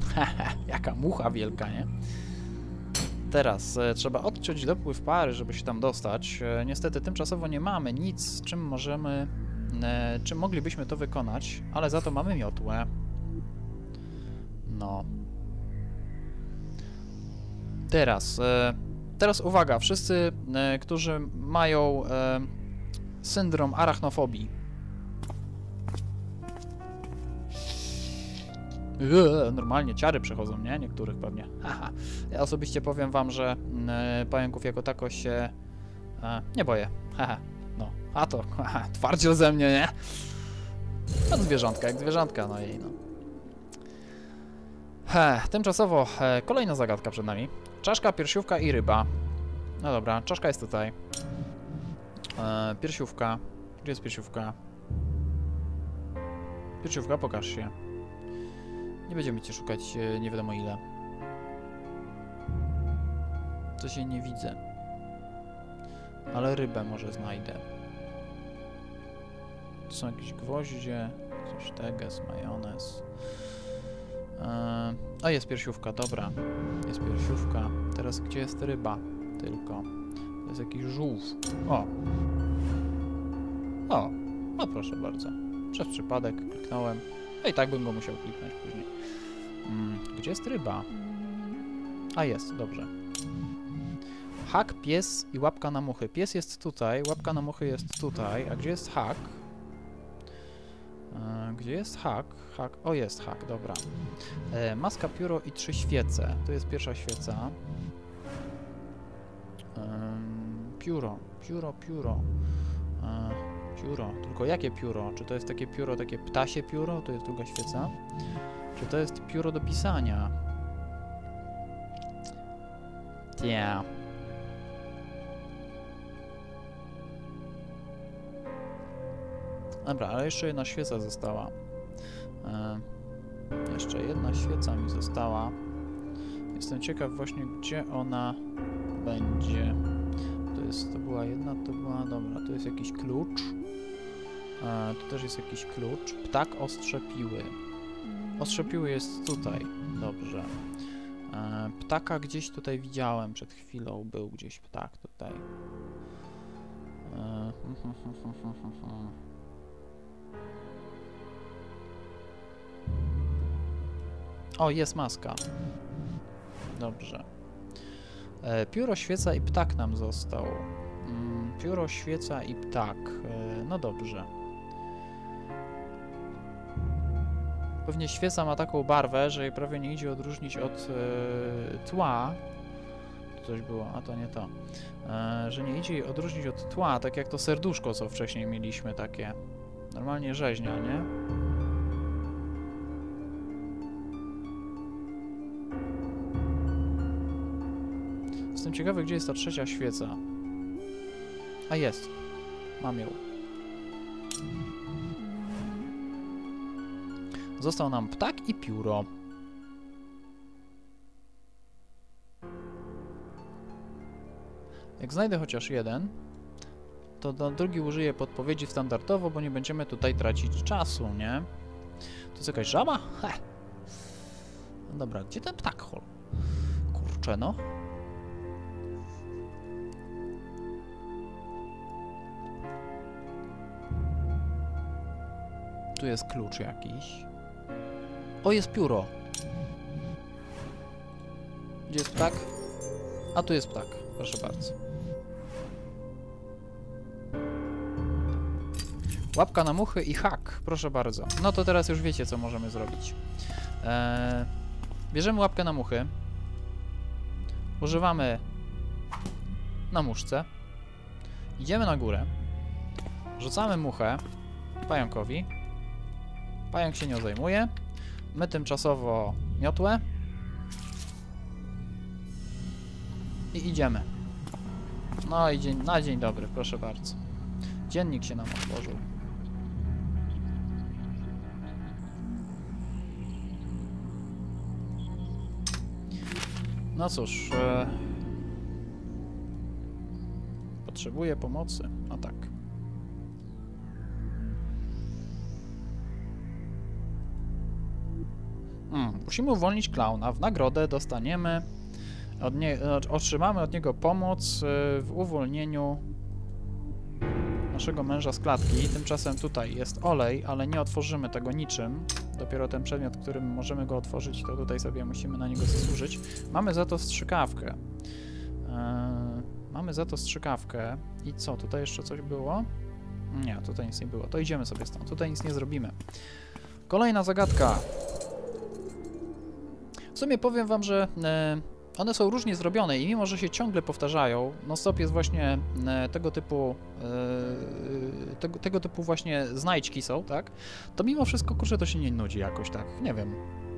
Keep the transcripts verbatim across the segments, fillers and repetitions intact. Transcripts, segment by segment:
Jaka mucha wielka, nie? Teraz e, trzeba odciąć dopływ pary, żeby się tam dostać. E, niestety tymczasowo nie mamy nic, czym możemy, e, czym moglibyśmy to wykonać, ale za to mamy miotłę. No. Teraz, e, teraz uwaga, wszyscy, e, którzy mają e, syndrom arachnofobii. Eee, normalnie ciary przechodzą, nie? Niektórych pewnie. Haha. Ja osobiście powiem wam, że e, pająków jako tako się e, nie boję. Haha. No. A to haha, twardziel ze mnie, nie? No zwierzątka, jak zwierzątka, no i no. He, tymczasowo e, kolejna zagadka przed nami. Czaszka, piersiówka i ryba. No dobra, czaszka jest tutaj. E, piersiówka. Gdzie jest piersiówka? Piersiówka, pokaż się. Nie będziemy cię szukać e, nie wiadomo ile. Coś jej nie widzę. Ale rybę może znajdę. To są jakieś gwoździe, coś teges, majonez. Eee, a jest piersiówka, dobra. Jest piersiówka. Teraz gdzie jest ryba? Tylko. To jest jakiś żółw. O! O! No proszę bardzo. Przez przypadek kliknąłem. No i tak bym go musiał kliknąć później. Mm, gdzie jest ryba? A jest, dobrze. Hak, pies i łapka na muchy. Pies jest tutaj, łapka na muchy jest tutaj. A gdzie jest hak? E, gdzie jest hak? Hak? O, jest hak, dobra. E, maska, pióro i trzy świece. To jest pierwsza świeca. E, pióro, pióro, pióro. E, pióro. Tylko jakie pióro? Czy to jest takie pióro, takie ptasie pióro? To jest druga świeca. Czy to jest pióro do pisania? Tia. Dobra, ale jeszcze jedna świeca została. E, jeszcze jedna świeca mi została. Jestem ciekaw właśnie, gdzie ona będzie. To jest, to była jedna, to była... Dobra, to jest jakiś klucz. E, tu też jest jakiś klucz. Ptak ostrze piły. Ostrze piły jest tutaj. Dobrze. E, ptaka gdzieś tutaj widziałem przed chwilą. Był gdzieś ptak tutaj. E, O, jest maska. Dobrze. E, pióro, świeca i ptak nam został. Mm, pióro, świeca i ptak. E, no dobrze. Pewnie świeca ma taką barwę, że jej prawie nie idzie odróżnić od e, tła. Tu coś było, a to nie to. E, że nie idzie jej odróżnić od tła, tak jak to serduszko, co wcześniej mieliśmy takie. Normalnie rzeźnia, nie? Jestem ciekawy, gdzie jest ta trzecia świeca. A jest. Mam ją. Został nam ptak i pióro. Jak znajdę chociaż jeden, to na drugi użyję podpowiedzi standardowo, bo nie będziemy tutaj tracić czasu, nie? To jest jakaś żaba? Heh. No dobra, gdzie ten ptak hol? Kurczę, no. Tu jest klucz jakiś. O, jest pióro. Gdzie jest ptak? A tu jest ptak. Proszę bardzo. Łapka na muchy i hak. Proszę bardzo. No to teraz już wiecie, co możemy zrobić. Eee, bierzemy łapkę na muchy. Używamy na muszce. Idziemy na górę. Rzucamy muchę pająkowi. Pająk się nią zajmuje. My tymczasowo miotłę. I idziemy. No i dzień, na dzień dobry, proszę bardzo. Dziennik się nam otworzył. No cóż. E... Potrzebuję pomocy. No tak. Hmm, musimy uwolnić klauna. W nagrodę dostaniemy... Od nie, otrzymamy od niego pomoc w uwolnieniu naszego męża z klatki. Tymczasem tutaj jest olej, ale nie otworzymy tego niczym. Dopiero ten przedmiot, którym możemy go otworzyć, to tutaj sobie musimy na niego zasłużyć. Mamy za to strzykawkę. Yy, mamy za to strzykawkę. I co? Tutaj jeszcze coś było? Nie, tutaj nic nie było. To idziemy sobie stąd. Tutaj nic nie zrobimy. Kolejna zagadka. W sumie powiem wam, że yy, one są różnie zrobione i mimo, że się ciągle powtarzają, non-stop jest właśnie e, tego typu e, tego, tego typu właśnie znajdźki są, tak? To mimo wszystko, kurczę, to się nie nudzi jakoś tak, nie wiem.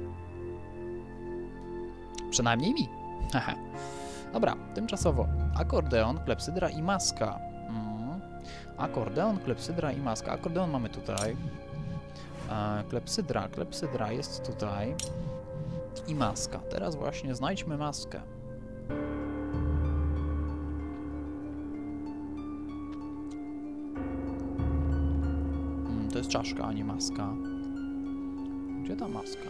Przynajmniej mi. Haha. Dobra, tymczasowo akordeon, klepsydra i maska. Mm. Akordeon, klepsydra i maska. Akordeon mamy tutaj. E, klepsydra, klepsydra jest tutaj. I maska. Teraz właśnie znajdźmy maskę. Hmm, to jest czaszka, a nie maska. Gdzie ta maska?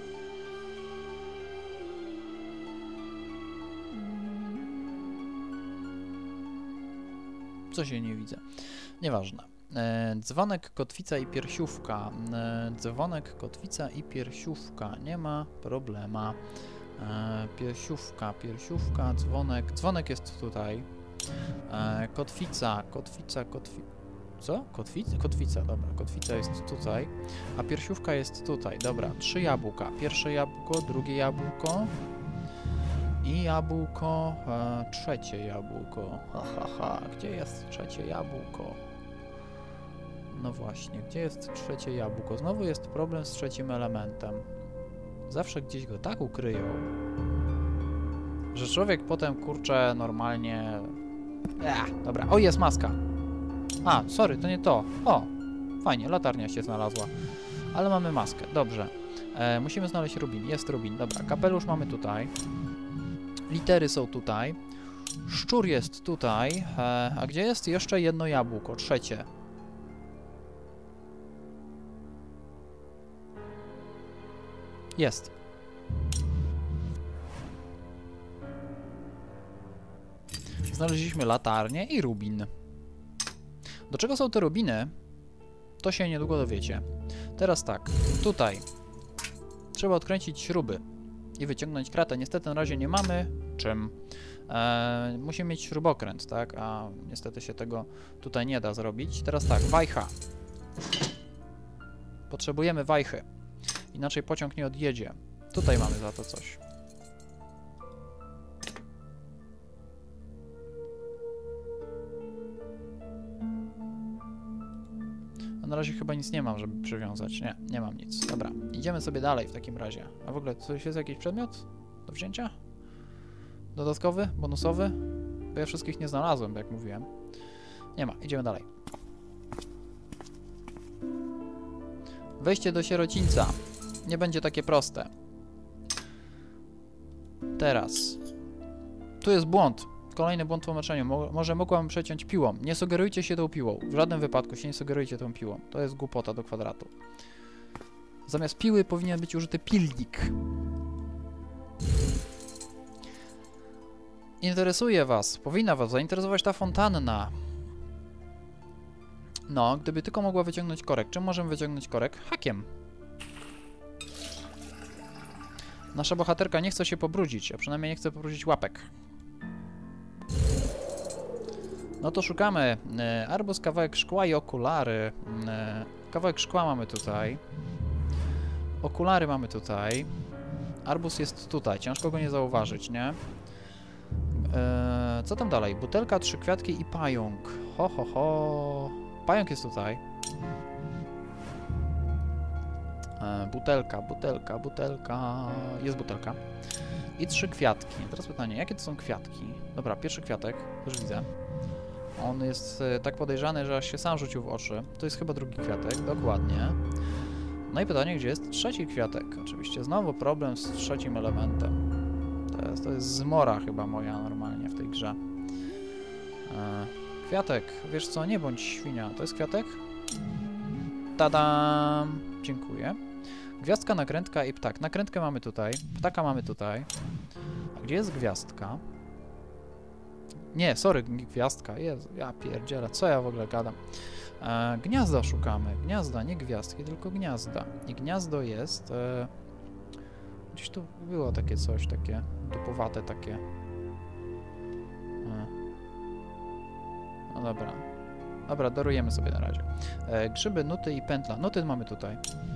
Co się nie widzę. Nieważne. E, dzwonek, kotwica i piersiówka. E, dzwonek, kotwica i piersiówka. Nie ma problema. E, piersiówka, piersiówka, dzwonek. Dzwonek jest tutaj. E, kotwica, kotwica, kotwica. Co? Kotwica? Kotwica, dobra. Kotwica jest tutaj. A piersiówka jest tutaj. Dobra, trzy jabłka. Pierwsze jabłko, drugie jabłko. I jabłko, e, trzecie jabłko. Ha, ha, ha. Gdzie jest trzecie jabłko? No właśnie, gdzie jest trzecie jabłko? Znowu jest problem z trzecim elementem. Zawsze gdzieś go tak ukryją, że człowiek potem, kurczę, normalnie... Ech, dobra, o, jest maska. A, sorry, to nie to. O, fajnie, latarnia się znalazła. Ale mamy maskę, dobrze. E, musimy znaleźć rubin, jest rubin, dobra. Kapelusz mamy tutaj. Litery są tutaj. Szczur jest tutaj. E, a gdzie jest jeszcze jedno jabłko, trzecie? Jest. Znaleźliśmy latarnię i rubin. Do czego są te rubiny? To się niedługo dowiecie. Teraz tak, tutaj trzeba odkręcić śruby i wyciągnąć kratę. Niestety na razie nie mamy czym. Eee, musimy mieć śrubokręt, tak? A niestety się tego tutaj nie da zrobić. Teraz tak, wajcha. Potrzebujemy wajchy. Inaczej pociąg nie odjedzie. Tutaj mamy za to coś. A na razie chyba nic nie mam, żeby przywiązać. Nie, nie mam nic. Dobra, idziemy sobie dalej w takim razie. A w ogóle coś jest jakiś przedmiot do wzięcia? Dodatkowy? Bonusowy? Bo ja wszystkich nie znalazłem, jak mówiłem. Nie ma, idziemy dalej. Wejście do sierocińca. Nie będzie takie proste. Teraz. Tu jest błąd. Kolejny błąd w tłumaczeniu. Mo może mogłam przeciąć piłą. Nie sugerujcie się tą piłą. W żadnym wypadku się nie sugerujcie tą piłą. To jest głupota do kwadratu. Zamiast piły powinien być użyty pilnik. Interesuje was. Powinna was zainteresować ta fontanna. No, gdyby tylko mogła wyciągnąć korek. Czym możemy wyciągnąć korek? Hakiem. Nasza bohaterka nie chce się pobrudzić, a przynajmniej nie chce pobrudzić łapek. No to szukamy. E, arbuz, kawałek szkła i okulary. E, kawałek szkła mamy tutaj. Okulary mamy tutaj. Arbuz jest tutaj. Ciężko go nie zauważyć, nie? E, co tam dalej? Butelka, trzy kwiatki i pająk. Ho, ho, ho. Pająk jest tutaj. E, butelka, butelka, butelka. Jest butelka. I trzy kwiatki. Teraz pytanie, jakie to są kwiatki? Dobra, pierwszy kwiatek, już widzę. On jest e, tak podejrzany, że aż się sam rzucił w oczy. To jest chyba drugi kwiatek, dokładnie. No i pytanie, gdzie jest trzeci kwiatek? Oczywiście znowu problem z trzecim elementem. To jest, to jest zmora chyba moja normalnie w tej grze. E, kwiatek, wiesz co, nie bądź świnia. To jest kwiatek? Tadam! Dziękuję. Gwiazdka, nakrętka i ptak. Nakrętkę mamy tutaj, ptaka mamy tutaj. A gdzie jest gwiazdka? Nie, sorry, gwiazdka. Jezu, ja pierdzielę, co ja w ogóle gadam? E, gniazda szukamy. Gniazda, nie gwiazdki, tylko gniazda. I gniazdo jest... E, gdzieś tu było takie coś, takie dupowate takie. E, no dobra. Dobra, darujemy sobie na razie. E, grzyby, nuty i pętla. Nuty mamy tutaj.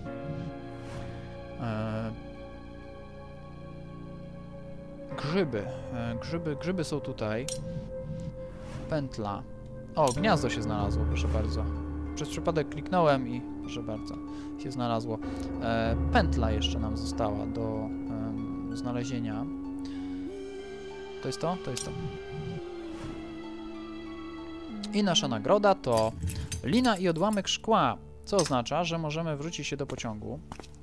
E, grzyby. E, grzyby. Grzyby są tutaj. Pętla. O, gniazdo się znalazło, proszę bardzo. Przez przypadek kliknąłem i proszę bardzo, się znalazło. E, pętla jeszcze nam została do e, znalezienia. To jest to? To jest to. I nasza nagroda to lina i odłamek szkła, co oznacza, że możemy wrócić się do pociągu,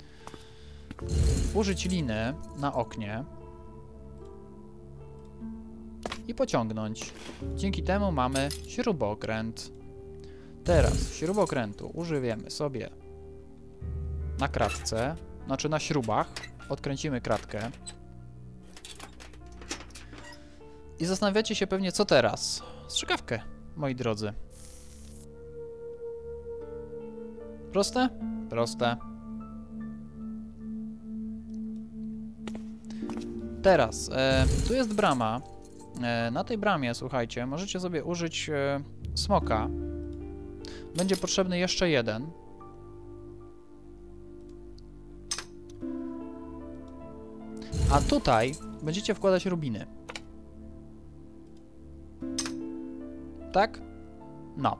użyć liny na oknie i pociągnąć. Dzięki temu mamy śrubokręt. Teraz śrubokrętu użyjemy sobie na kratce, znaczy na śrubach. Odkręcimy kratkę. I zastanawiacie się pewnie, co teraz? Strzykawkę, moi drodzy. Proste? Proste. Teraz, e, tu jest brama. E, na tej bramie, słuchajcie, możecie sobie użyć e, smoka. Będzie potrzebny jeszcze jeden. A tutaj będziecie wkładać rubiny. Tak? No.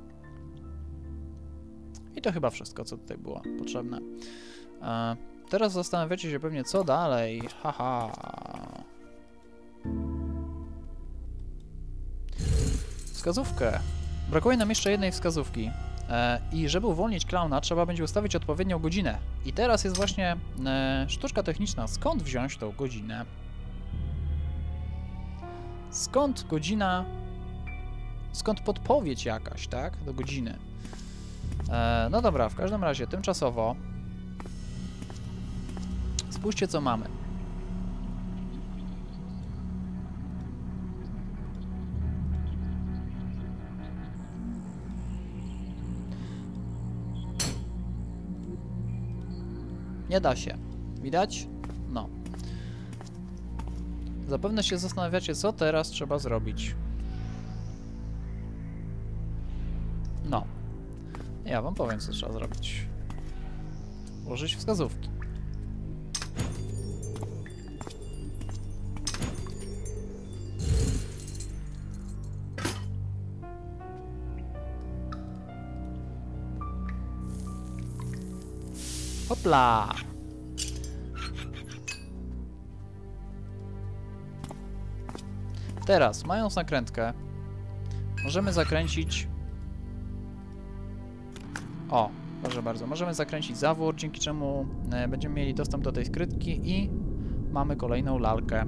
I to chyba wszystko, co tutaj było potrzebne. E, teraz zastanawiacie się pewnie, co dalej. Haha. Wskazówkę. Brakuje nam jeszcze jednej wskazówki. E, I żeby uwolnić klauna, trzeba będzie ustawić odpowiednią godzinę. I teraz jest właśnie e, sztuczka techniczna. Skąd wziąć tą godzinę? Skąd godzina... Skąd podpowiedź jakaś, tak? Do godziny. E, no dobra, w każdym razie tymczasowo spójrzcie, co mamy. Nie da się. Widać? No. Zapewne się zastanawiacie, co teraz trzeba zrobić. No. Ja wam powiem, co trzeba zrobić. Użyć wskazówki. Hopla! Teraz, mając nakrętkę, możemy zakręcić... O, proszę bardzo, możemy zakręcić zawór, dzięki czemu e, będziemy mieli dostęp do tej skrytki i mamy kolejną lalkę.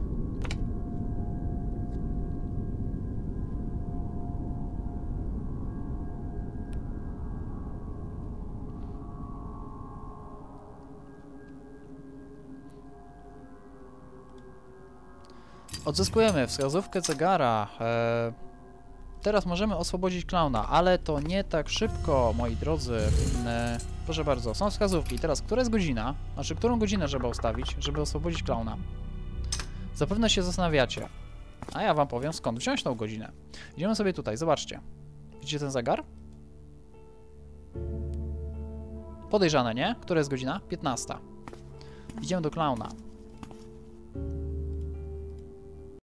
Odzyskujemy wskazówkę zegara. E, teraz możemy oswobodzić klauna, ale to nie tak szybko, moi drodzy. E, proszę bardzo, są wskazówki. Teraz, która jest godzina? Znaczy, którą godzinę trzeba ustawić, żeby oswobodzić klauna? Zapewne się zastanawiacie. A ja wam powiem, skąd wziąć tą godzinę. Idziemy sobie tutaj, zobaczcie. Widzicie ten zegar? Podejrzane, nie? Która jest godzina? piętnasta. Idziemy do klauna.